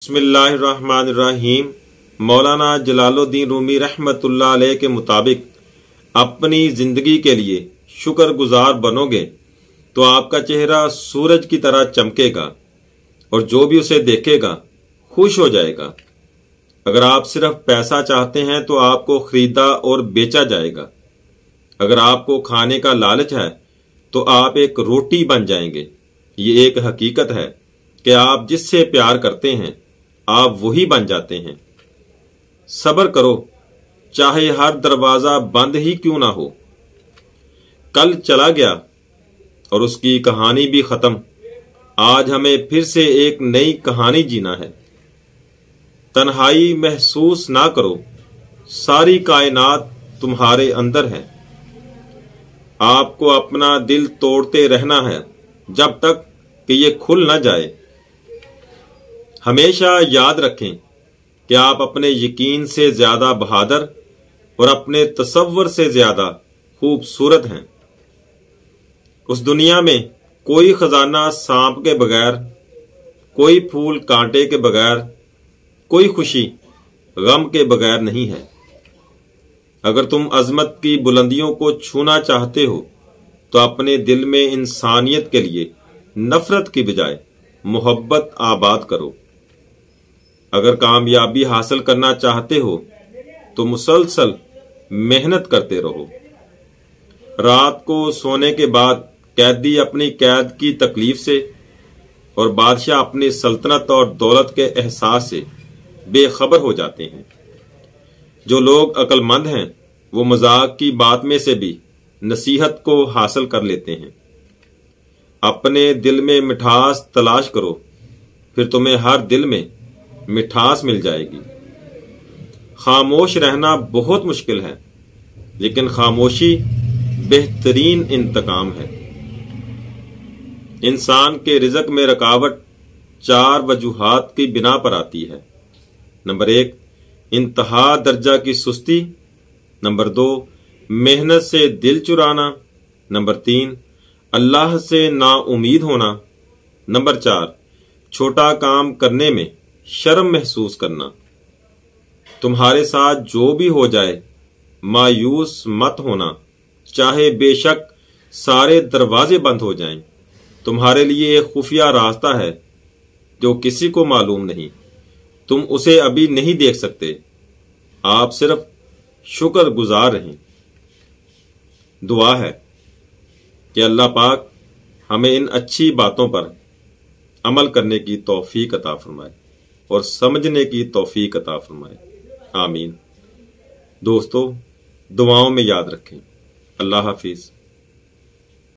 बिस्मिल्लाहिर्रहमानिर्रहीम। मौलाना जलालुद्दीन रूमी रहमत उल्लाह अलैह के मुताबिक अपनी जिंदगी के लिए शुक्रगुजार बनोगे तो आपका चेहरा सूरज की तरह चमकेगा और जो भी उसे देखेगा खुश हो जाएगा। अगर आप सिर्फ पैसा चाहते हैं तो आपको खरीदा और बेचा जाएगा। अगर आपको खाने का लालच है तो आप एक रोटी बन जाएंगे। ये एक हकीकत है कि आप जिससे प्यार करते हैं आप वही बन जाते हैं। सब्र करो, चाहे हर दरवाजा बंद ही क्यों ना हो। कल चला गया और उसकी कहानी भी खत्म। आज हमें फिर से एक नई कहानी जीना है। तन्हाई महसूस ना करो, सारी कायनात तुम्हारे अंदर है। आपको अपना दिल तोड़ते रहना है जब तक कि ये खुल ना जाए। हमेशा याद रखें कि आप अपने यकीन से ज्यादा बहादुर और अपने तसव्वुर से ज्यादा खूबसूरत हैं। उस दुनिया में कोई खजाना सांप के बगैर, कोई फूल कांटे के बगैर, कोई खुशी गम के बगैर नहीं है। अगर तुम अजमत की बुलंदियों को छूना चाहते हो तो अपने दिल में इंसानियत के लिए नफरत की बजाय मोहब्बत आबाद करो। अगर कामयाबी हासिल करना चाहते हो तो मुसलसल मेहनत करते रहो। रात को सोने के बाद कैदी अपनी कैद की तकलीफ से और बादशाह अपनी सल्तनत और दौलत के एहसास से बेखबर हो जाते हैं। जो लोग अक्लमंद हैं वो मजाक की बात में से भी नसीहत को हासिल कर लेते हैं। अपने दिल में मिठास तलाश करो, फिर तुम्हें हर दिल में मिठास मिल जाएगी। खामोश रहना बहुत मुश्किल है, लेकिन खामोशी बेहतरीन इंतकाम है। इंसान के रिज़्क में रुकावट 4 वजूहात की बिना पर आती है। नंबर 1, इंतहा दर्जा की सुस्ती। नंबर 2, मेहनत से दिल चुराना। नंबर 3, अल्लाह से नाउमीद होना। नंबर 4, छोटा काम करने में शर्म महसूस करना। तुम्हारे साथ जो भी हो जाए मायूस मत होना, चाहे बेशक सारे दरवाजे बंद हो जाएं। तुम्हारे लिए एक खुफिया रास्ता है जो किसी को मालूम नहीं। तुम उसे अभी नहीं देख सकते, आप सिर्फ शुक्र गुजार रहें। दुआ है कि अल्लाह पाक हमें इन अच्छी बातों पर अमल करने की तौफीक अता फरमाए और समझने की तौफीक अता फरमाए। आमीन। दोस्तों, दुआओं में याद रखें। अल्लाह हाफिज।